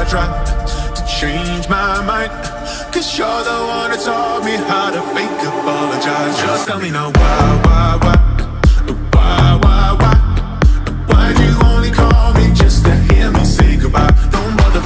I try to change my mind, 'cause you're the one that taught me how to fake apologize. Just tell me now why